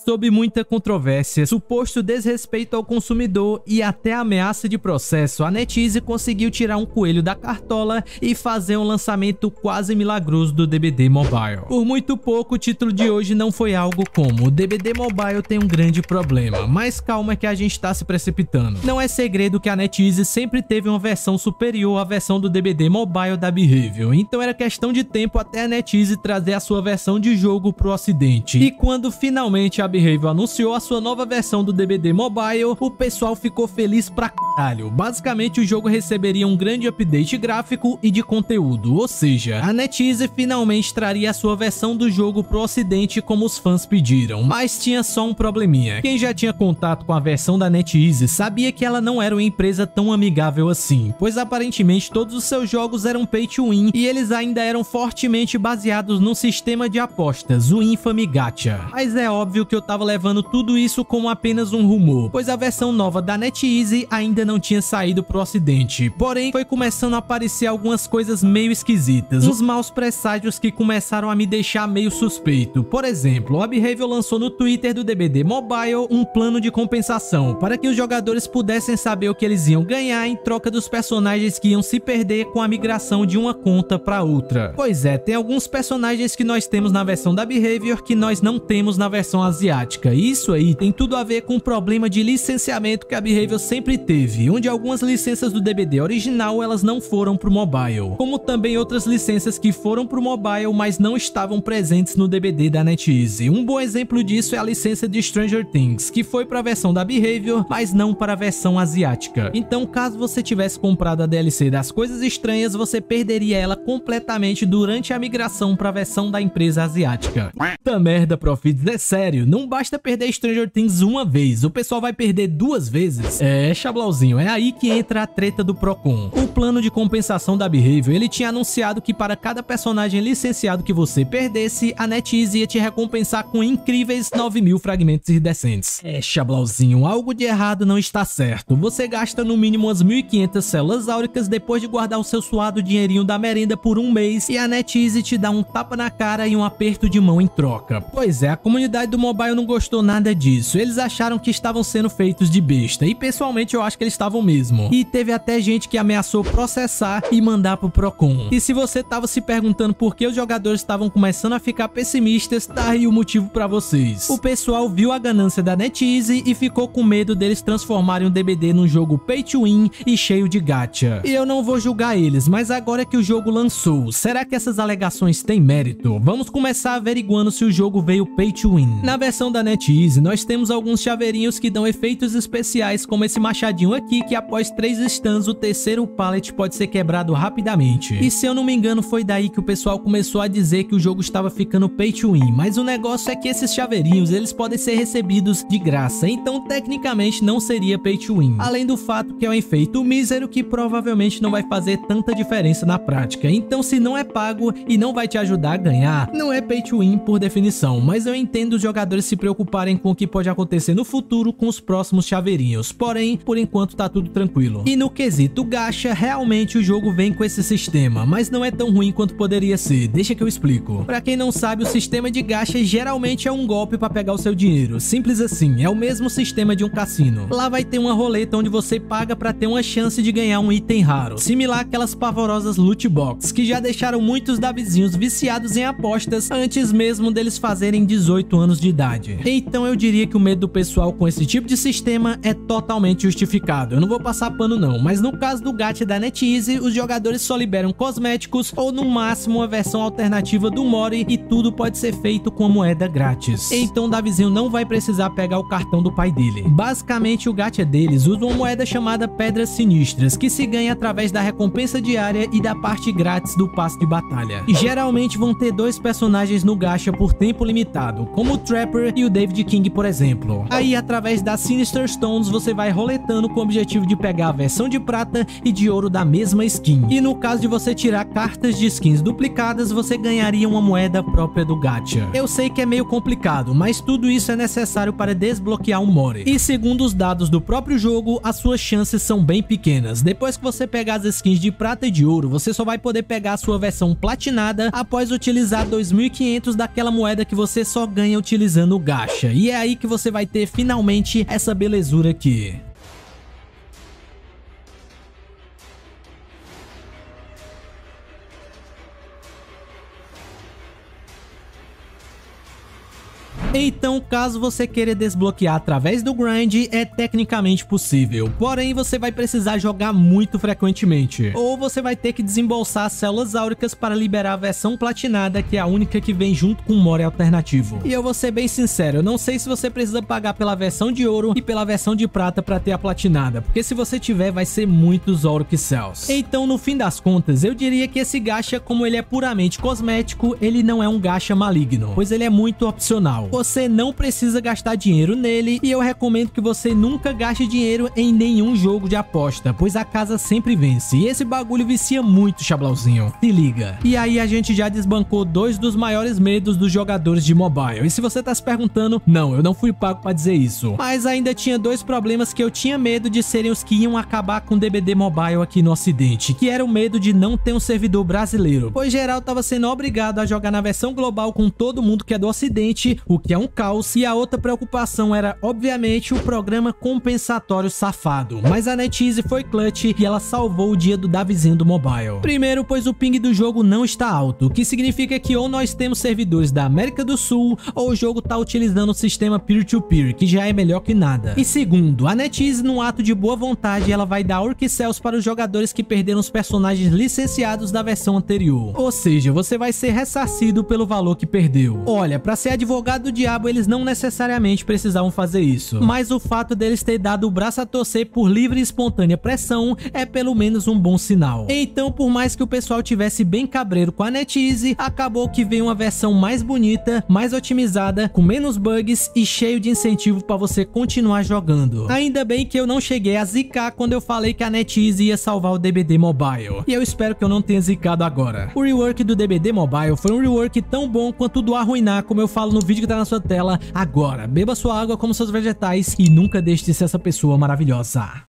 Sob muita controvérsia, suposto desrespeito ao consumidor e até ameaça de processo, a NetEase conseguiu tirar um coelho da cartola e fazer um lançamento quase milagroso do DBD Mobile. Por muito pouco, o título de hoje não foi algo como: o DBD Mobile tem um grande problema, mas calma que a gente tá se precipitando. Não é segredo que a NetEase sempre teve uma versão superior à versão do DBD Mobile da Behaviour, então era questão de tempo até a NetEase trazer a sua versão de jogo pro ocidente. E quando finalmente a Behaviour anunciou a sua nova versão do DBD Mobile, o pessoal ficou feliz pra caralho. Basicamente, o jogo receberia um grande update gráfico e de conteúdo, ou seja, a NetEase finalmente traria a sua versão do jogo pro ocidente como os fãs pediram, mas tinha só um probleminha. Quem já tinha contato com a versão da NetEase sabia que ela não era uma empresa tão amigável assim, pois aparentemente todos os seus jogos eram pay to win e eles ainda eram fortemente baseados num sistema de apostas, o infame Gacha. Mas é óbvio que eu tava levando tudo isso como apenas um rumor, pois a versão nova da NetEase ainda não tinha saído pro ocidente, porém foi começando a aparecer algumas coisas meio esquisitas, uns maus presságios que começaram a me deixar meio suspeito. Por exemplo, a Behaviour lançou no Twitter do DBD Mobile um plano de compensação para que os jogadores pudessem saber o que eles iam ganhar em troca dos personagens que iam se perder com a migração de uma conta para outra. Pois é, tem alguns personagens que nós temos na versão da Behaviour que nós não temos na versão asiática, e isso aí tem tudo a ver com o problema de licenciamento que a Behaviour sempre teve, onde algumas licenças do DBD original elas não foram pro mobile, como também outras licenças que foram pro mobile mas não estavam presentes no DBD da NetEase. Um bom exemplo disso é a licença de Stranger Things, que foi para a versão da Behaviour, mas não para a versão asiática. Então, caso você tivesse comprado a DLC das Coisas Estranhas, você perderia ela completamente durante a migração para a versão da empresa asiática. Puta merda, Profits, é sério, não basta perder Stranger Things uma vez, o pessoal vai perder duas vezes? É, Chablauzinho, é aí que entra a treta do Procon. O plano de compensação da Behaviour, ele tinha anunciado que para cada personagem licenciado que você perdesse, a NetEase ia te recompensar com incríveis 9.000 fragmentos iridescentes. É, Chablauzinho, algo de errado não está certo. Você gasta no mínimo umas 1.500 células áuricas depois de guardar o seu suado dinheirinho da merenda por um mês e a NetEase te dá um tapa na cara e um aperto de mão em troca. Pois é, a comunidade do mobile não gostou nada disso. Eles acharam que estavam sendo feitos de besta e pessoalmente eu acho que eles estavam mesmo. E teve até gente que ameaçou processar e mandar pro Procon. E se você tava se perguntando por que os jogadores estavam começando a ficar pessimistas, tá aí o motivo pra vocês. O pessoal viu a ganância da NetEase e ficou com medo deles transformarem o DBD num jogo pay to win e cheio de gacha. E eu não vou julgar eles, mas agora que o jogo lançou, será que essas alegações têm mérito? Vamos começar averiguando se o jogo veio pay to win. Na versão da NetEase, nós temos alguns chaveirinhos que dão efeitos especiais, como esse machadinho aqui, que após 3 stuns, o terceiro pallet pode ser quebrado rapidamente. E se eu não me engano, foi daí que o pessoal começou a dizer que o jogo estava ficando pay to win, mas o negócio é que esses chaveirinhos, eles podem ser recebidos de graça, então tecnicamente não seria pay to win. Além do fato que é um efeito mísero que provavelmente não vai fazer tanta diferença na prática, então se não é pago e não vai te ajudar a ganhar, não é pay to win por definição, mas eu entendo os jogadores se preocuparem com o que pode acontecer no futuro com os próximos chaveirinhos, porém, por enquanto tá tudo tranquilo. E no quesito gacha, realmente o jogo vem com esse sistema, mas não é tão ruim quanto poderia ser, deixa que eu explico. Pra quem não sabe, o sistema de gacha geralmente é um golpe pra pegar o seu dinheiro, simples assim, é o mesmo sistema de um cassino. Lá vai ter uma roleta onde você paga pra ter uma chance de ganhar um item raro, similar àquelas pavorosas loot box, que já deixaram muitos davizinhos viciados em apostas antes mesmo deles fazerem 18 anos de idade. Então eu diria que o medo do pessoal com esse tipo de sistema é totalmente justificado, eu não vou passar pano não, mas no caso do gacha da NetEase, os jogadores só liberam cosméticos ou no máximo uma versão alternativa do Mori e tudo pode ser feito com moeda grátis. Então o Davizinho não vai precisar pegar o cartão do pai dele. Basicamente o gacha deles usa uma moeda chamada Pedras Sinistras, que se ganha através da recompensa diária e da parte grátis do passe de batalha. E geralmente vão ter 2 personagens no gacha por tempo limitado, como o Trapper e o David King, por exemplo. Aí através das Sinister Stones você vai roletando com o objetivo de pegar a versão de prata e de ouro da mesma skin. E no caso de você tirar cartas de skins duplicadas, você ganharia uma moeda própria do gacha. Eu sei que é meio complicado, mas tudo isso é necessário para desbloquear um Mori. E segundo os dados do próprio jogo, as suas chances são bem pequenas. Depois que você pegar as skins de prata e de ouro, você só vai poder pegar a sua versão platinada após utilizar 2.500 daquela moeda que você só ganha utilizando o gacha. E é aí que você vai ter finalmente essa belezura aqui. Então, caso você queira desbloquear através do grind, é tecnicamente possível, porém você vai precisar jogar muito frequentemente, ou você vai ter que desembolsar as células áuricas para liberar a versão platinada, que é a única que vem junto com o Mori alternativo. E eu vou ser bem sincero, eu não sei se você precisa pagar pela versão de ouro e pela versão de prata para ter a platinada, porque se você tiver vai ser muitos Auric Cells. Então, no fim das contas, eu diria que esse gacha, como ele é puramente cosmético, ele não é um gacha maligno, pois ele é muito opcional. Você não precisa gastar dinheiro nele e eu recomendo que você nunca gaste dinheiro em nenhum jogo de aposta, pois a casa sempre vence e esse bagulho vicia muito, Chablauzinho. Se liga. E aí a gente já desbancou dois dos maiores medos dos jogadores de mobile. E se você tá se perguntando, não, eu não fui pago pra dizer isso. Mas ainda tinha dois problemas que eu tinha medo de serem os que iam acabar com o DBD Mobile aqui no ocidente, que era o medo de não ter um servidor brasileiro, pois geral tava sendo obrigado a jogar na versão global com todo mundo que é do ocidente, o que é um caos, e a outra preocupação era, obviamente, o programa compensatório safado, mas a NetEase foi clutch e ela salvou o dia do Davizinho do mobile. Primeiro, pois o ping do jogo não está alto, o que significa que ou nós temos servidores da América do Sul, ou o jogo tá utilizando o sistema peer-to-peer, que já é melhor que nada. E segundo, a NetEase, num ato de boa vontade, ela vai dar Auric Cells para os jogadores que perderam os personagens licenciados da versão anterior, ou seja, você vai ser ressarcido pelo valor que perdeu. Olha, pra ser advogado do diabo, eles não necessariamente precisavam fazer isso, mas o fato deles ter dado o braço a torcer por livre e espontânea pressão é pelo menos um bom sinal. Então, por mais que o pessoal tivesse bem cabreiro com a NetEase, acabou que veio uma versão mais bonita, mais otimizada, com menos bugs e cheio de incentivo para você continuar jogando. Ainda bem que eu não cheguei a zicar quando eu falei que a NetEase ia salvar o DBD Mobile, e eu espero que eu não tenha zicado agora. O rework do DBD Mobile foi um rework tão bom quanto o do Arruinar, como eu falo no vídeo que tá na sua tela agora. Beba sua água como seus vegetais e nunca deixe de ser essa pessoa maravilhosa.